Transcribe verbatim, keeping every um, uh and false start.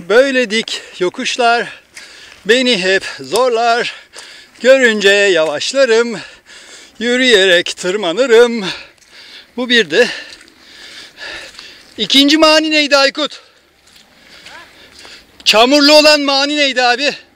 Böyle dik yokuşlar beni hep zorlar. Görünce yavaşlarım, yürüyerek tırmanırım. Bu bir de. İkinci mani neydi Aykut? Çamurlu olan mani neydi abi?